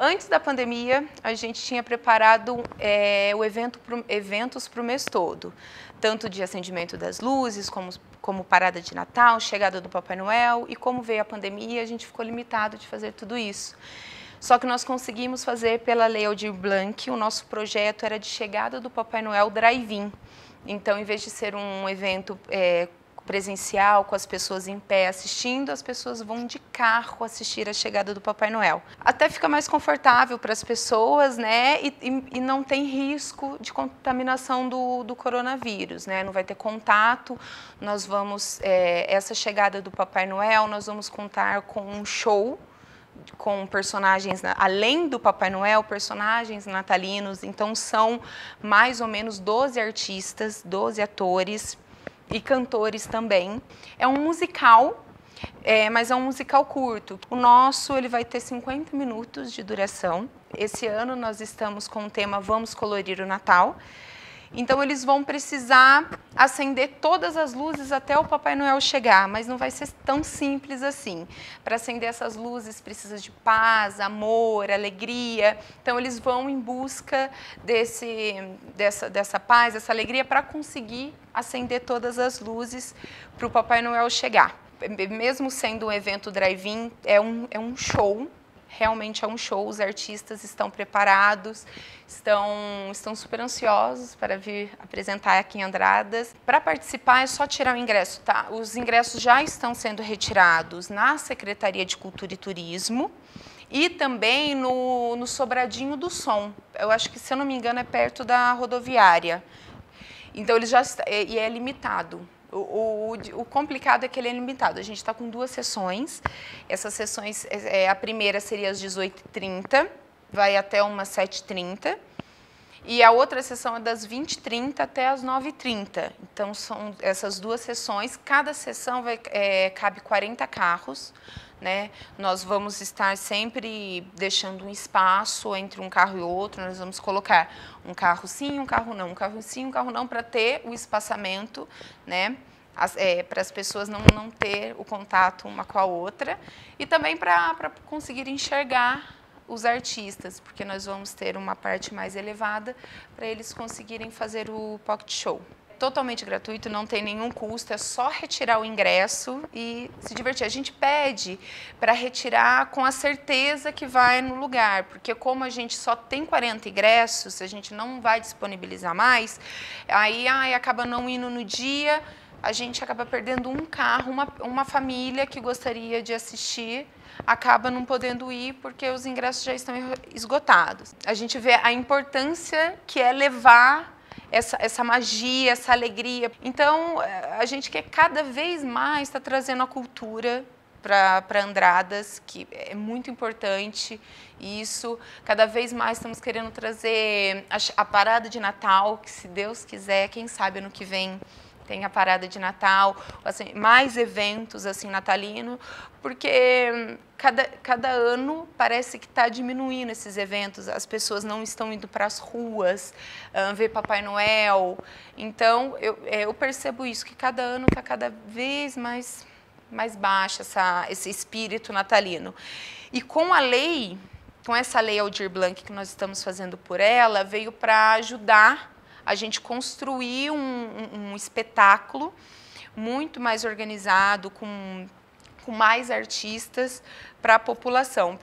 Antes da pandemia, a gente tinha preparado eventos para o mês todo, tanto de acendimento das luzes, como parada de Natal, chegada do Papai Noel, e como veio a pandemia, a gente ficou limitado de fazer tudo isso. Só que nós conseguimos fazer pela Lei Aldir Blanc, o nosso projeto era de chegada do Papai Noel drive-in. Então, em vez de ser um evento presencial, com as pessoas em pé assistindo, as pessoas vão de carro assistir a chegada do Papai Noel. Até fica mais confortável para as pessoas, né? E não tem risco de contaminação do coronavírus, né? Não vai ter contato. Nós vamos, essa chegada do Papai Noel, nós vamos contar com um show com personagens, além do Papai Noel, personagens natalinos. Então, são mais ou menos 12 artistas, 12 atores e cantores também. É um musical, mas é um musical curto. O nosso ele vai ter 50 minutos de duração. Esse ano nós estamos com o tema Vamos Colorir o Natal. Então, eles vão precisar acender todas as luzes até o Papai Noel chegar, mas não vai ser tão simples assim. Para acender essas luzes, precisa de paz, amor, alegria. Então, eles vão em busca dessa paz, dessa alegria, para conseguir acender todas as luzes para o Papai Noel chegar. Mesmo sendo um evento drive-in, é um show. Realmente é um show, os artistas estão preparados, estão super ansiosos para vir apresentar aqui em Andradas. Para participar é só tirar o ingresso, tá? Os ingressos já estão sendo retirados na Secretaria de Cultura e Turismo e também no Sobradinho do Som. Eu acho que, se eu não me engano, é perto da rodoviária. Então, e é limitado. O complicado é que ele é limitado. A gente está com 2 sessões. Essas sessões, a primeira seria às 18h30, vai até umas 7h30. E a outra sessão é das 20h30 até as 9h30. Então, são essas 2 sessões. Cada sessão cabe 40 carros. Né? Nós vamos estar sempre deixando um espaço entre um carro e outro. Nós vamos colocar um carro sim, um carro não, um carro sim, um carro não, para ter o espaçamento, né? Para as pessoas não ter o contato uma com a outra, e também para conseguir enxergar os artistas, porque nós vamos ter uma parte mais elevada para eles conseguirem fazer o pocket show. Totalmente gratuito, não tem nenhum custo, é só retirar o ingresso e se divertir. A gente pede para retirar com a certeza que vai no lugar, porque como a gente só tem 40 ingressos, a gente não vai disponibilizar mais, aí acaba não indo no dia, a gente acaba perdendo um carro, uma família que gostaria de assistir, acaba não podendo ir porque os ingressos já estão esgotados. A gente vê a importância que é levar essa magia, essa alegria. Então, a gente quer cada vez mais estar trazendo a cultura para Andradas, que é muito importante isso. Cada vez mais estamos querendo trazer a parada de Natal, que, se Deus quiser, quem sabe ano que vem tem a parada de Natal, assim, mais eventos assim natalino, porque cada ano parece que está diminuindo esses eventos, as pessoas não estão indo para as ruas ver Papai Noel. Então, eu percebo isso, que cada ano está cada vez mais baixo esse espírito natalino. E com essa lei Aldir Blanc que nós estamos fazendo por ela, veio para ajudar a gente construir um espetáculo muito mais organizado, com mais artistas para a população.